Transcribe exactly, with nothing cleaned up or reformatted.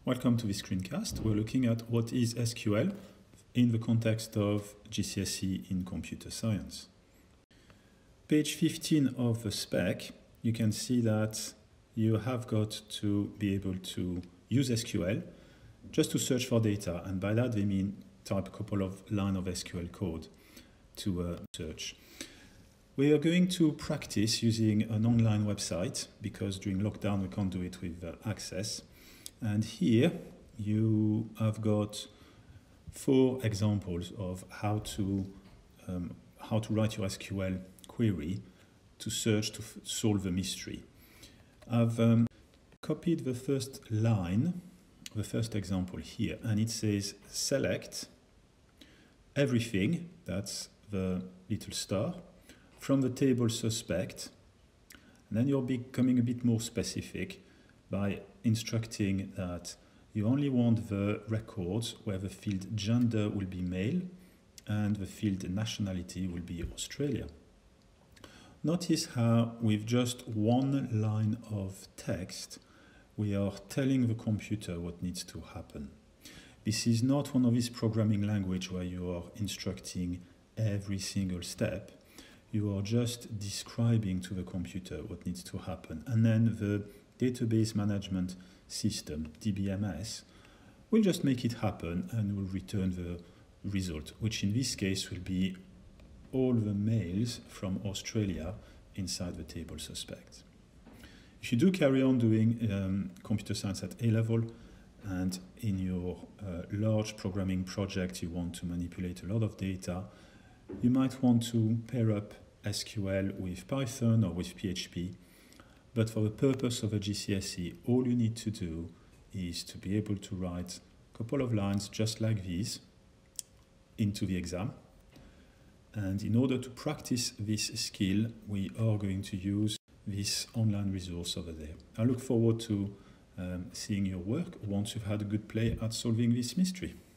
Welcome to this screencast. We're looking at what is S Q L in the context of G C S E in computer science. Page fifteen of the spec, you can see that you have got to be able to use S Q L just to search for data, and by that they mean type a couple of lines of S Q L code to uh, search. We are going to practice using an online website because during lockdown we can't do it with uh, access. And here you have got four examples of how to um, how to write your S Q L query to search to f solve a mystery. I've um, copied the first line, the first example here, and it says select everything, that's the little star, from the table suspect. And then you're becoming a bit more specific by instructing that you only want the records where the field gender will be male and the field nationality will be Australia. Notice how with just one line of text we are telling the computer what needs to happen. This is not one of these programming languages where you are instructing every single step. You are just describing to the computer what needs to happen, and then the database management system, D B M S, will just make it happen and will return the result, which in this case will be all the males from Australia inside the table suspect. If you do carry on doing um, computer science at A level, and in your uh, large programming project you want to manipulate a lot of data, you might want to pair up S Q L with Python or with P H P. But for the purpose of a G C S E, all you need to do is to be able to write a couple of lines just like these into the exam. And in order to practice this skill, we are going to use this online resource over there. I look forward to um, seeing your work once you've had a good play at solving this mystery.